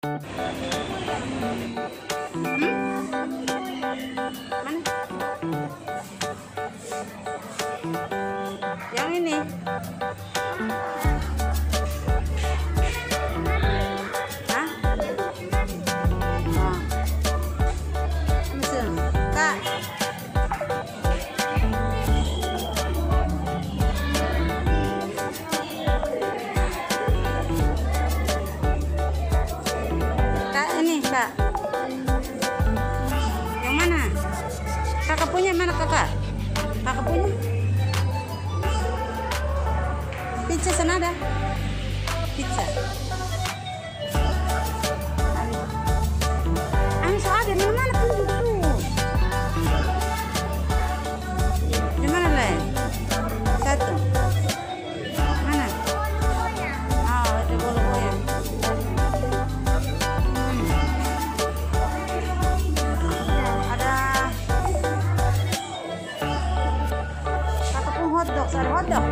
Mana? Yang ini. Hah? Oh. Langsung. Kak. Kak, ini Kak. Yang mana? Kakak punya mana kakak? Kakak punya? Pizza sana ada. Pizza. Amis ada di mana tunjuk tuh? Di mana lain? Satu. Mana? Oh, itu boleh goyang. Ada. Kakak pun hotdog, ada hotdog.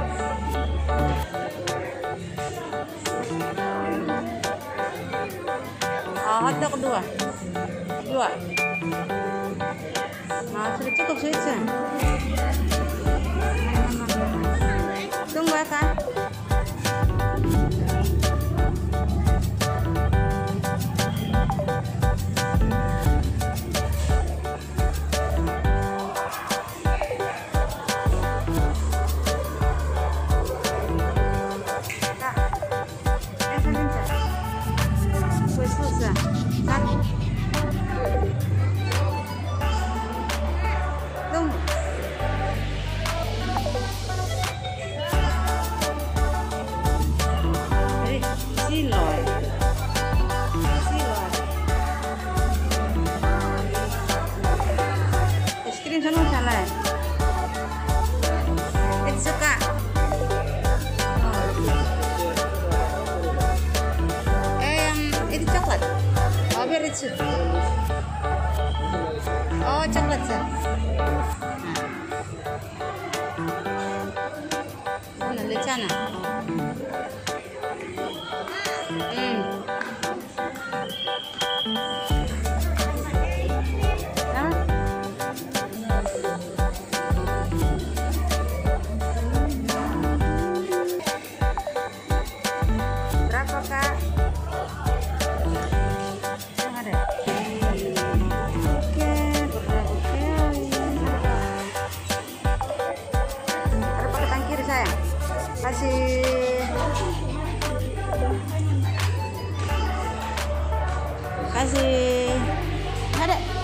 Hotdog dua. Nah, sudah cukup sih. Tunggu ya Kak. Es krim sana salah. Itu suka. Yang itu coklat. Oh, biar itu. Oh, coklat sih. Mana lecana? Berapa Kak? Yang ada? Oke, berapa kali? Ada pakai tangan kiri sayang. Kasih. Ada.